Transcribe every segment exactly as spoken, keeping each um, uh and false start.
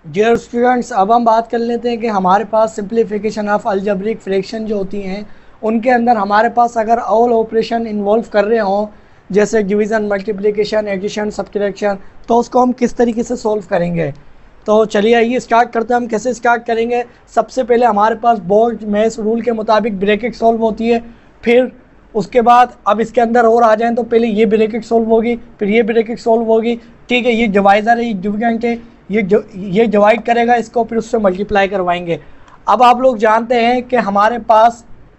Dear students, अब हम बात कर लेते हैं कि हमारे पास सिंप्लीफिकेशन ऑफ अलजेब्रिक फ्रैक्शन जो होती हैं उनके अंदर हमारे पास अगर ऑल ऑपरेशन इन्वॉल्व कर रहे हों, जैसे डिवीज़न, मल्टीप्लिकेशन, एडिशन, सब्ट्रैक्शन, तो उसको हम किस तरीके से सॉल्व करेंगे। तो चलिए आइए स्टार्ट करते हैं। हम कैसे स्टार्ट करेंगे। सबसे पहले हमारे पास बोर्ड मैथ्स रूल के मुताबिक ब्रैकेट सॉल्व होती है, फिर उसके बाद अब इसके अंदर और आ जाएँ तो पहले ये ब्रैकेट सॉल्व होगी, फिर ये ब्रैकेट सॉल्व होगी। ठीक है, ये डिवाइज़र है, ये डिविडेंट है, ये जो ये डिवाइड करेगा इसको, फिर उससे मल्टीप्लाई करवाएंगे। अब आप लोग जानते हैं कि हमारे पास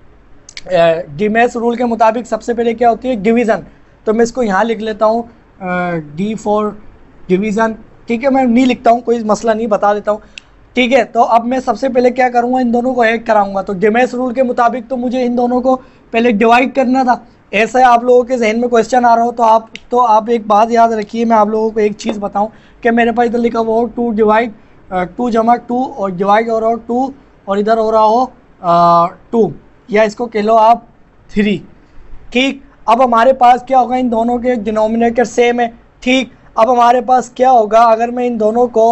डी मैथ्स रूल के मुताबिक सबसे पहले क्या होती है, डिवीज़न। तो मैं इसको यहाँ लिख लेता हूँ, डी फॉर डिवीज़न। ठीक है, मैं नहीं लिखता हूँ, कोई मसला नहीं, बता देता हूँ। ठीक है, तो अब मैं सबसे पहले क्या करूँगा, इन दोनों को ऐड कराऊंगा। तो डी मैथ्स रूल के मुताबिक तो मुझे इन दोनों को पहले डिवाइड करना था। ऐसा आप लोगों के जहन में क्वेश्चन आ रहा हो तो आप तो आप एक बात याद रखिए, मैं आप लोगों को एक चीज़ बताऊं कि मेरे पास इधर लिखा हुआ हो टू डिवाइड टू जमा टू, और डिवाइड हो रहा हो टू, और इधर हो रहा हो टू, या इसको कह लो आप थ्री। ठीक, अब हमारे पास क्या होगा, इन दोनों के डिनोमिनेटर सेम है। ठीक, अब हमारे पास क्या होगा, अगर मैं इन दोनों को,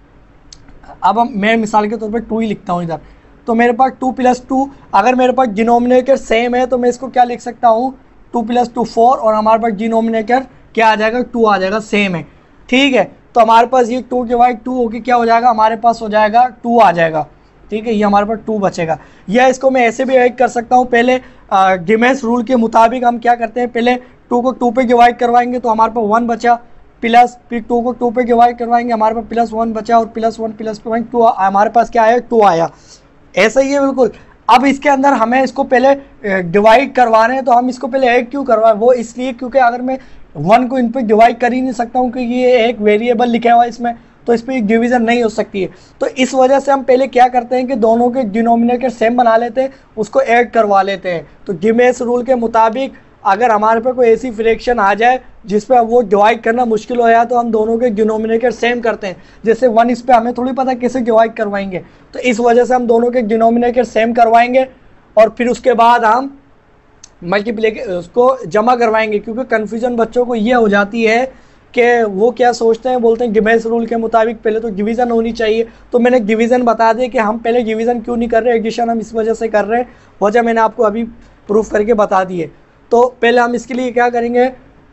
अब हम मैं मिसाल के तौर पर टू ही लिखता हूँ इधर, तो मेरे पास टू प्लस टू, अगर मेरे पास डिनोमिनेटर सेम है तो मैं इसको क्या लिख सकता हूँ, टू प्लस टू फोर, और हमारे पास डिनोमिनेटर क्या आ जाएगा, टू आ जाएगा, सेम है। ठीक है, तो हमारे पास ये टू डिवाइड टू होकर क्या हो जाएगा, हमारे पास हो जाएगा टू आ जाएगा। ठीक है, ये हमारे पास टू बचेगा। या इसको मैं ऐसे भी ऐड कर सकता हूँ, पहले डी मैथ्स रूल के मुताबिक हम क्या करते हैं, पहले टू को टू पे डिवाइड करवाएंगे तो हमारे पास वन बचा, प्लस फिर टू को टू पे डिवाइड करवाएंगे, हमारे पास प्लस वन बचा, और plus one plus point two, हमारे पास क्या आया, टू आया। ऐसा ही है बिल्कुल। अब इसके अंदर हमें इसको पहले डिवाइड करवाने हैं, तो हम इसको पहले ऐड क्यों करवाएं, वो इसलिए क्योंकि अगर मैं वन को इन पर डिवाइड कर ही नहीं सकता हूँ क्योंकि ये एक वेरिएबल लिखा हुआ है इसमें, तो इस पर एक डिवीज़न नहीं हो सकती है। तो इस वजह से हम पहले क्या करते हैं कि दोनों के डिनोमिनेटर सेम बना लेते हैं, उसको ऐड करवा लेते हैं। तो डी मैथ्स रूल के मुताबिक अगर हमारे पे कोई ऐसी फ्रैक्शन आ जाए जिस पे वो डिवाइड करना मुश्किल हो जाए तो हम दोनों के डिनोमिनेटर सेम करते हैं। जैसे वन, इस पे हमें थोड़ी पता कैसे डिवाइड करवाएंगे, तो इस वजह से हम दोनों के डिनोमिनेटर सेम करवाएंगे, और फिर उसके बाद हम मल्टीप्लाई उसको जमा करवाएंगे। क्योंकि कन्फ्यूजन बच्चों को ये हो जाती है कि वो क्या सोचते हैं, बोलते हैं डी मैथ्स रूल के मुताबिक पहले तो डिवीज़न होनी चाहिए। तो मैंने डिवीज़न बता दिया कि हम पहले डिवीज़न क्यों नहीं कर रहे, एडिशन हम इस वजह से कर रहे हैं, वजह मैंने आपको अभी प्रूफ करके बता दी है। तो पहले हम इसके लिए क्या करेंगे,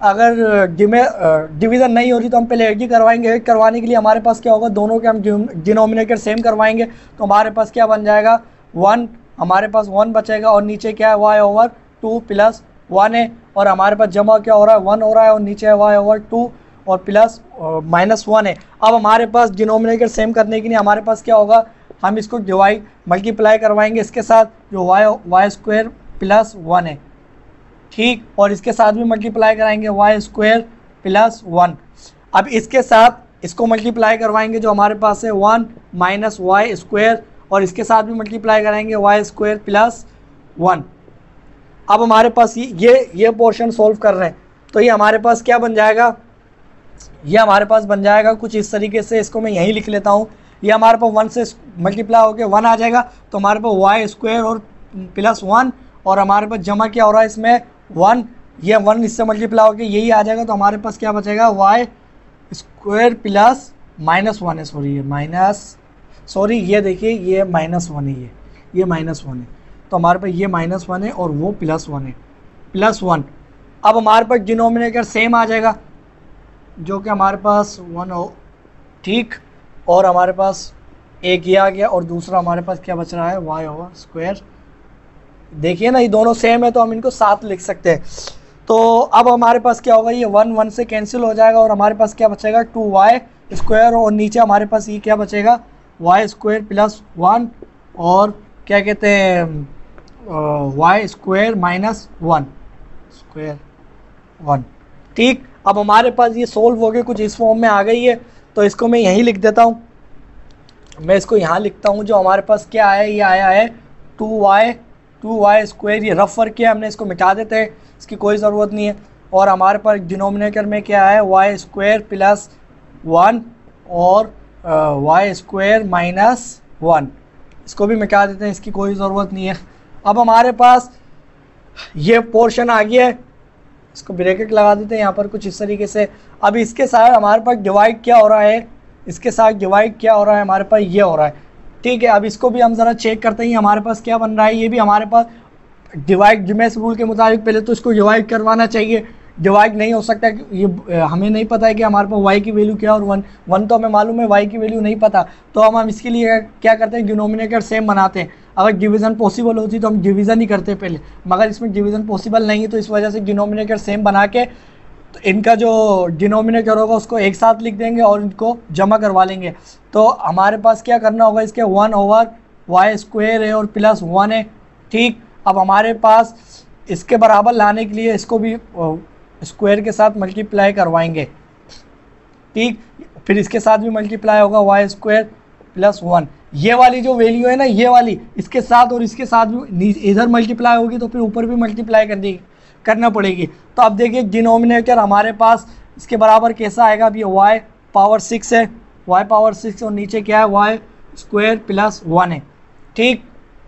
अगर डिवीज़न नहीं हो रही तो हम पहले ऐड ही करवाएंगे। ऐड करवाने के लिए हमारे पास क्या होगा, दोनों के हम डिनोमिनेटर सेम करवाएंगे, तो हमारे पास क्या बन जाएगा, वन, हमारे पास वन बचेगा, और नीचे क्या है, y over two plus one है, और हमारे पास जमा क्या हो रहा है, वन हो रहा है, और नीचे है वाई ओवर टू और प्लस माइनस वन है। अब हमारे पास डिनोमिनेटर सेम करने के लिए हमारे पास क्या होगा, हम इसको डिवाइड मल्टीप्लाई करवाएंगे इसके साथ, जो y y square plus one है। ठीक, और इसके साथ भी मल्टीप्लाई कराएंगे, वाई स्क्वायर प्लस वन। अब इसके साथ इसको मल्टीप्लाई करवाएंगे, जो हमारे पास है वन माइनस वाई स्क्वायर, और इसके साथ भी मल्टीप्लाई कराएंगे, वाई स्क्वायर प्लस वन। अब हमारे पास ये ये ये पोर्शन सॉल्व कर रहे हैं, तो ये हमारे पास क्या बन जाएगा, ये हमारे पास बन जाएगा कुछ इस तरीके से। इसको मैं यहीं लिख लेता हूँ, ये हमारे पास वन से मल्टीप्लाई होकर वन आ जाएगा, तो हमारे पास वाई स्क्वायर और प्लस वन, और हमारे पास जमा क्या हो रहा है इसमें, वन, ये वन इससे मल्टीप्लाई होकर यही आ जाएगा, तो हमारे पास क्या बचेगा, y square plus minus one है, सॉरी ये माइनस सॉरी ये देखिए ये माइनस वन है, ये ये माइनस वन है, तो हमारे पास ये माइनस वन है और वो प्लस वन है, प्लस वन। अब हमारे पास डिनोमिनेटर सेम आ जाएगा, जो कि हमारे पास वन हो। ठीक, और हमारे पास एक ये आ गया, और दूसरा हमारे पास क्या बच रहा है, वाई ओवर स्क्वायर। देखिए ना, ये दोनों सेम है तो हम इनको साथ लिख सकते हैं। तो अब हमारे पास क्या होगा, ये वन वन से कैंसिल हो जाएगा, और हमारे पास क्या बचेगा, टू वाई स्क्वायर, और नीचे हमारे पास ये क्या बचेगा, वाई स्क्वायर प्लस वन, और क्या कहते हैं, y square minus one square one. ठीक, अब हमारे पास ये सोल्व हो गए, कुछ इस फॉर्म में आ गई है, तो इसको मैं यहीं लिख देता हूँ। मैं इसको यहाँ लिखता हूँ, जो हमारे पास क्या आया, ये आया है two y two y square. ये रफ वर्क किया हमने, इसको मिटा देते हैं, इसकी कोई ज़रूरत नहीं है। और हमारे पास डिनोमिनेटर में क्या है, वाई स्क्वायर प्लस वन और वाई स्क्वायर माइनस वन, इसको भी मिटा देते हैं, इसकी कोई ज़रूरत नहीं है। अब हमारे पास ये पोर्शन आ गया है, इसको ब्रैकेट लगा देते हैं यहाँ पर कुछ इस तरीके से। अब इसके साथ हमारे पास डिवाइड क्या हो रहा है, इसके साथ डिवाइड क्या हो रहा है हमारे पास, ये हो रहा है। ठीक है, अब इसको भी हम ज़रा चेक करते हैं हमारे पास क्या बन रहा है। ये भी हमारे पास डिवाइड जिमेस रूल के मुताबिक पहले तो इसको डिवाइड करवाना चाहिए। डिवाइड नहीं हो सकता, ये हमें नहीं पता है कि हमारे पास y की वैल्यू क्या और वन वन तो हमें मालूम है, y की वैल्यू नहीं पता, तो हम हम इसके लिए क्या करते हैं, डिनोमिनेटर सेम बनाते हैं। अगर डिवीज़न पॉसिबल होती तो हम डिवीज़न ही करते पहले, मगर इसमें डिवीज़न पॉसिबल नहीं है, तो इस वजह से डिनोमिनेटर सेम बना के तो इनका जो डिनोमिनेटर होगा उसको एक साथ लिख देंगे और इनको जमा करवा लेंगे। तो हमारे पास क्या करना होगा, इसके वन ओवर वाई स्क्वायर है और प्लस वन है। ठीक, अब हमारे पास इसके बराबर लाने के लिए इसको भी स्क्वायर के साथ मल्टीप्लाई करवाएंगे। ठीक, फिर इसके साथ भी मल्टीप्लाई होगा वाई स्क्वायर प्लस वन। ये वाली जो वैल्यू है ना, ये वाली इसके साथ और इसके साथ भी इधर मल्टीप्लाई होगी तो फिर ऊपर भी मल्टीप्लाई कर देगी करना पड़ेगी। तो अब देखिए डिनोमिनेटर हमारे पास इसके बराबर कैसा आएगा, अब ये वाई पावर सिक्स है, वाई पावर सिक्स और नीचे क्या है वाई स्क्वायर प्लस वन है। ठीक,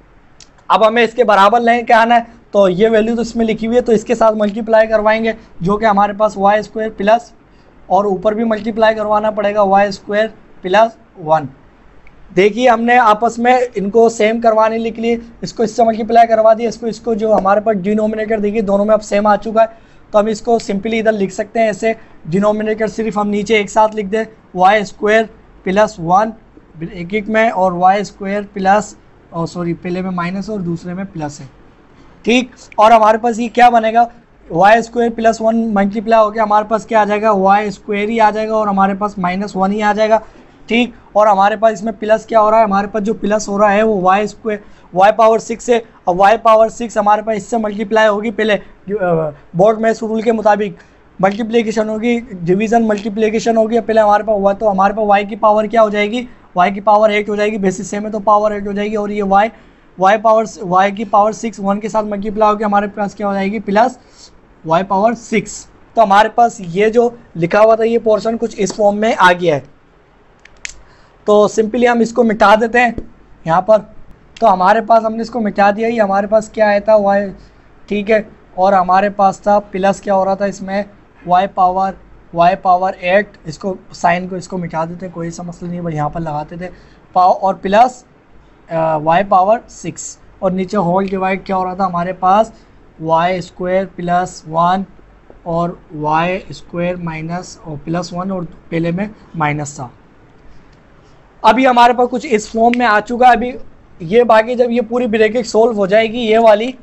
अब हमें इसके बराबर लें क्या आना है, तो ये वैल्यू तो इसमें लिखी हुई है तो इसके साथ मल्टीप्लाई करवाएंगे, जो कि हमारे पास वाई स्क्वायर प्लस और ऊपर भी मल्टीप्लाई करवाना पड़ेगा वाई स्क्वायर प्लस वन। देखिए हमने आपस में इनको सेम करवाने के लिए इसको इससे मल्टीप्लाई करवा दिया, इसको इसको जो हमारे पास डिनोमिनेटर देखिए दोनों में अब सेम आ चुका है, तो हम इसको सिंपली इधर लिख सकते हैं ऐसे। डिनोमिनेटर सिर्फ हम नीचे एक साथ लिख दें वाई स्क्वायर प्लस वन एक एक में और वाई स्क्वायर प्लस और सॉरी पहले में माइनस और दूसरे में प्लस है। ठीक, और हमारे पास ये क्या बनेगा, y square plus one multiply हो गया, हमारे पास क्या आ जाएगा वाई स्क्वायर ही आ जाएगा और हमारे पास माइनस वन ही आ जाएगा। ठीक, और हमारे पास इसमें प्लस क्या हो रहा है, हमारे पास जो प्लस हो रहा है वो y square y power six है। और वाई पावर सिक्स हमारे पास इससे मल्टीप्लाई होगी, पहले बोर्ड में रूल के मुताबिक मल्टीप्लिकेशन होगी, डिवीज़न मल्टीप्लिकेशन होगी। पहले हमारे पास हुआ तो हमारे पास वाई की पावर क्या हो जाएगी, वाई की पावर एट हो जाएगी, बेसिस सेम है तो पावर एट हो जाएगी। और ये वाई वाई पावर वाई की पावर सिक्स वन के साथ मल्टीप्लाई होकर हमारे पास क्या हो जाएगी प्लस वाई पावर सिक्स। तो हमारे पास ये जो लिखा हुआ था ये पोर्शन कुछ इस फॉर्म में आ गया है। तो सिंपली हम इसको मिटा देते हैं यहाँ पर। तो हमारे पास हमने इसको मिटा दिया, ये हमारे पास क्या आया था वाई, ठीक है, और हमारे पास था प्लस क्या हो रहा था इसमें y power y power eight, इसको साइन को इसको मिटा देते हैं, कोई सा मसला नहीं, भाई यहाँ पर लगाते थे पावर और प्लस वाई पावर सिक्स और नीचे होल डिवाइड क्या हो रहा था हमारे पास वाई स्क्वायर प्लस वन और वाई स्क्वायर माइनस और प्लस वन और पहले में माइनस था। अभी हमारे पास कुछ इस फॉर्म में आ चुका है। अभी ये बाकी जब ये पूरी ब्रैकेट सोल्व हो जाएगी ये वाली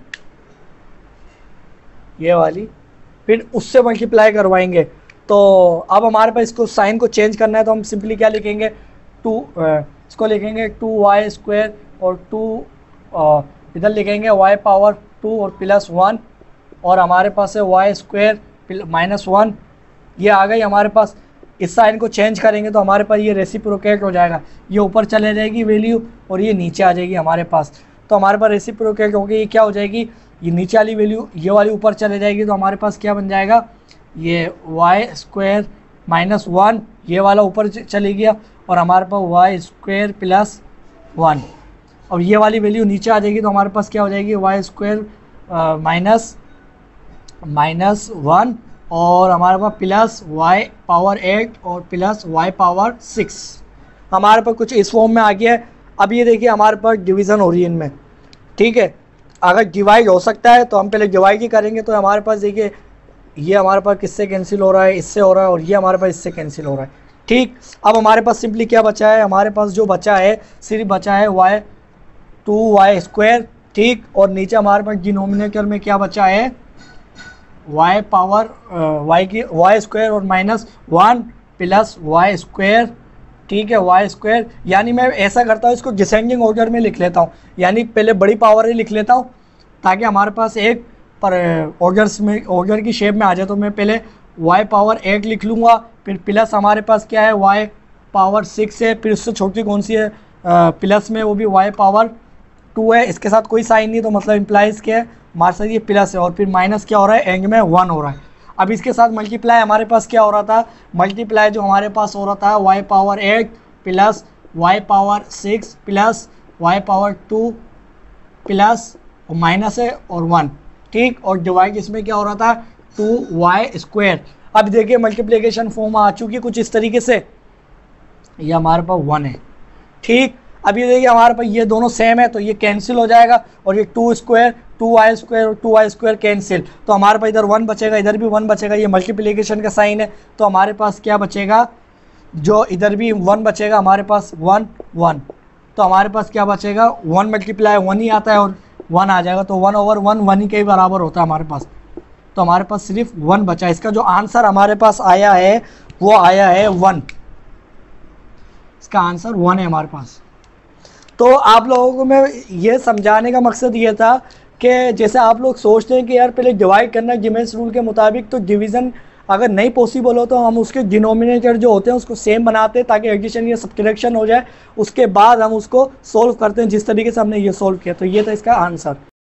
ये वाली फिर उससे मल्टीप्लाई करवाएंगे। तो अब हमारे पास इसको साइन को चेंज करना है तो हम सिंपली क्या लिखेंगे, टू इसको लिखेंगे टू वाई स्क्वायर और टू इधर लिखेंगे वाई पावर टू और प्लस वन और हमारे पास है वाई स्क्वायर माइनस वन। ये आ गई हमारे पास। इस साइन को चेंज करेंगे तो हमारे पास ये रेसिप्रोकेट हो जाएगा, ये ऊपर चले जाएगी वैल्यू और ये नीचे आ जाएगी हमारे पास। तो हमारे पास रेसिप्रोकेट होगी, ये क्या हो जाएगी, ये नीचे वाली वैल्यू ये वाली ऊपर चले जाएगी। तो हमारे पास क्या बन जाएगा, ये वाई स्क्वायर माइनस वन ये वाला ऊपर चले गया और हमारे पास वाई स्क्वायर प्लस वन और ये वाली वैल्यू नीचे आ जाएगी। तो हमारे पास क्या हो जाएगी y square minus minus one और हमारे पास प्लस वाई पावर एट और प्लस वाई पावर सिक्स हमारे पास कुछ इस फॉर्म में आ गया है। अब ये देखिए हमारे पास डिवीज़न हो रही है इनमें, ठीक है। अगर डिवाइड हो सकता है तो हम पहले डिवाइड ही करेंगे। तो हमारे पास देखिए ये हमारे पास किससे कैंसिल हो रहा है, इससे हो रहा है और ये हमारे पास इससे कैंसिल हो रहा है, ठीक। अब हमारे पास सिंपली क्या बचा है, हमारे पास जो बचा है सिर्फ बचा है वाई टू वाई स्क्वायर, ठीक। और नीचे हमारे पास डिनोमिनेटर में क्या बचा है वाई पावर वाई की वाई स्क्वायर और minus one plus y square, ठीक है, वाई स्क्वायर। यानी मैं ऐसा करता हूँ इसको डिसेंडिंग ऑर्डर में लिख लेता हूँ, यानी पहले बड़ी पावर ही लिख लेता हूँ ताकि हमारे पास एक पर ऑर्डर्स में ऑर्डर की शेप में आ जाए। तो मैं पहले वाई पावर एट लिख लूँगा, फिर प्लस हमारे पास क्या है वाई पावर सिक्स है, फिर उससे छोटी कौन सी है प्लस में वो भी वाई पावर टू है। इसके साथ कोई साइन नहीं तो मतलब इम्प्लाइज क्या है हमारे साथ ये प्लस है और फिर माइनस क्या हो रहा है एंड में वन हो रहा है। अब इसके साथ मल्टीप्लाई हमारे पास क्या हो रहा था, मल्टीप्लाई जो हमारे पास हो रहा था y power eight plus y power six plus y power two plus और माइनस है और वन, ठीक। और डिवाइड इसमें क्या हो रहा था टू वाई स्क्वायर। अब देखिए मल्टीप्लिकेशन फॉर्म आ चुकी है कुछ इस तरीके से, ये हमारे पास वन है। ठीक, अब ये देखिए हमारे पास ये दोनों सेम है तो ये कैंसिल हो जाएगा, और ये two square two i square और टू आई स्क्वायर कैंसिल, तो हमारे पास इधर वन बचेगा, इधर भी वन बचेगा। ये मल्टीप्लिकेशन का साइन है तो हमारे पास क्या बचेगा, जो इधर भी वन बचेगा हमारे पास वन वन, तो हमारे पास क्या बचेगा, वन मल्टीप्लाई वन ही आता है और वन आ जाएगा, तो वन ओवर वन वन ही के बराबर होता है हमारे पास। तो हमारे पास सिर्फ वन बचा। इसका जो आंसर हमारे पास आया है वो आया है वन। इसका आंसर वन है हमारे पास। तो आप लोगों को मैं ये समझाने का मकसद ये था कि जैसे आप लोग सोचते हैं कि यार पहले डिवाइड करना है जिमेंस रूल के मुताबिक, तो डिवीज़न अगर नहीं पॉसिबल हो तो हम उसके डिनोमिनेटर जो होते हैं उसको सेम बनाते हैं ताकि एडिशन या सब्ट्रैक्शन हो जाए, उसके बाद हम उसको सोल्व करते हैं जिस तरीके से हमने ये सोल्व किया। तो ये था इसका आंसर।